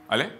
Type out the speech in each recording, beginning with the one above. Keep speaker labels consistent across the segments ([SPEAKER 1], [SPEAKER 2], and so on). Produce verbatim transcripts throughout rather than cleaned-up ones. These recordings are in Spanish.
[SPEAKER 1] ¿Vale?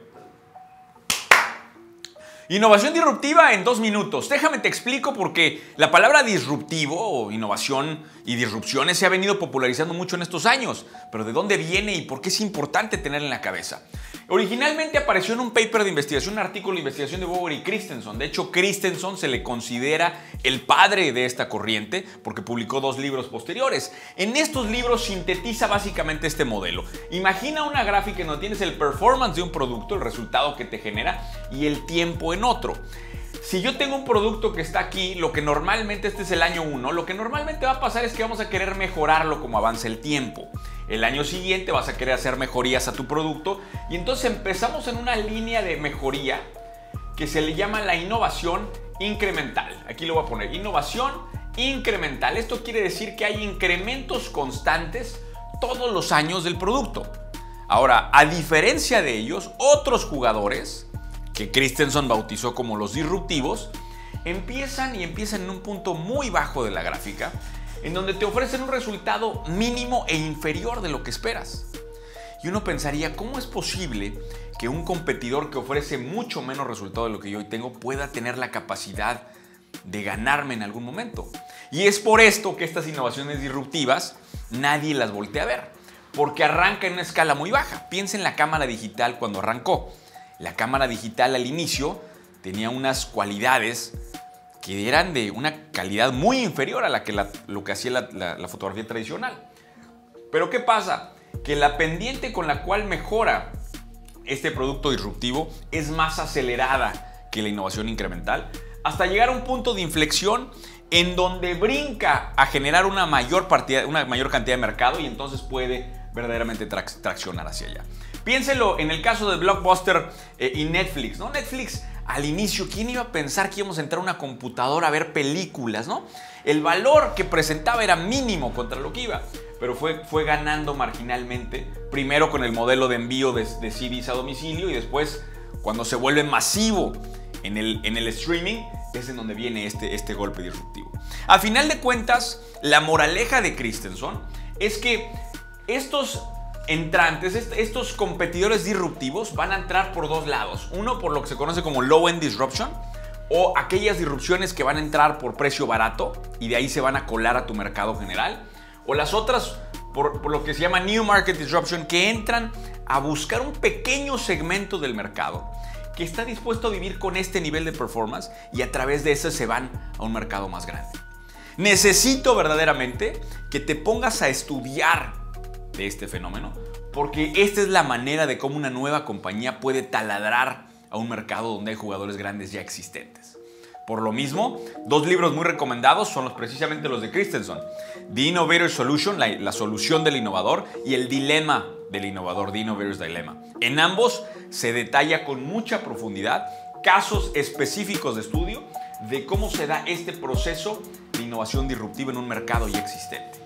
[SPEAKER 1] Innovación disruptiva en dos minutos. Déjame te explico porque la palabra disruptivo o innovación y disrupciones se ha venido popularizando mucho en estos años. Pero ¿de dónde viene y por qué es importante tener en la cabeza? Originalmente apareció en un paper de investigación, un artículo de investigación de Bower y Christensen. De hecho, Christensen se le considera el padre de esta corriente porque publicó dos libros posteriores. En estos libros sintetiza básicamente este modelo. Imagina una gráfica en donde tienes el performance de un producto, el resultado que te genera, y el tiempo en otro. Si yo tengo un producto que está aquí, lo que normalmente, este es el año uno, lo que normalmente va a pasar es que vamos a querer mejorarlo como avance el tiempo. El año siguiente vas a querer hacer mejorías a tu producto y entonces empezamos en una línea de mejoría que se le llama la innovación incremental. Aquí lo voy a poner, innovación incremental. Esto quiere decir que hay incrementos constantes todos los años del producto. Ahora, a diferencia de ellos, otros jugadores que Christensen bautizó como los disruptivos, empiezan y empiezan en un punto muy bajo de la gráfica, en donde te ofrecen un resultado mínimo e inferior de lo que esperas. Y uno pensaría, ¿cómo es posible que un competidor que ofrece mucho menos resultado de lo que yo hoy tengo pueda tener la capacidad de ganarme en algún momento? Y es por esto que estas innovaciones disruptivas nadie las voltea a ver, porque arranca en una escala muy baja. Piensa en la cámara digital cuando arrancó. La cámara digital al inicio tenía unas cualidades que eran de una calidad muy inferior a la que la, lo que hacía la, la, la fotografía tradicional. Pero ¿qué pasa? Que la pendiente con la cual mejora este producto disruptivo es más acelerada que la innovación incremental, hasta llegar a un punto de inflexión en donde brinca a generar una mayor, partida, una mayor cantidad de mercado y entonces puede verdaderamente trac traccionar hacia allá. Piénselo en el caso de Blockbuster eh, y Netflix, ¿no? Netflix, al inicio, ¿quién iba a pensar que íbamos a entrar a una computadora a ver películas, ¿no? El valor que presentaba era mínimo contra lo que iba, pero fue, fue ganando marginalmente, primero con el modelo de envío de, de C Ds a domicilio y después, cuando se vuelve masivo en el, en el streaming, es en donde viene este, este golpe disruptivo. A final de cuentas, la moraleja de Christensen es que estos entrantes, estos competidores disruptivos van a entrar por dos lados. Uno por lo que se conoce como low-end disruption, o aquellas disrupciones que van a entrar por precio barato y de ahí se van a colar a tu mercado general. O las otras por, por lo que se llama new market disruption, que entran a buscar un pequeño segmento del mercado que está dispuesto a vivir con este nivel de performance y a través de ese se van a un mercado más grande. Necesito verdaderamente que te pongas a estudiar de este fenómeno, porque esta es la manera de cómo una nueva compañía puede taladrar a un mercado donde hay jugadores grandes ya existentes. Por lo mismo, dos libros muy recomendados son los, precisamente los de Christensen: The Innovator's Solution, la, la solución del innovador, y El dilema del innovador, The Innovator's Dilemma. En ambos se detalla con mucha profundidad casos específicos de estudio de cómo se da este proceso de innovación disruptiva en un mercado ya existente.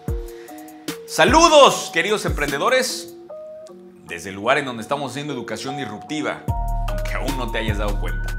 [SPEAKER 1] Saludos, queridos emprendedores, desde el lugar en donde estamos haciendo educación disruptiva, aunque aún no te hayas dado cuenta.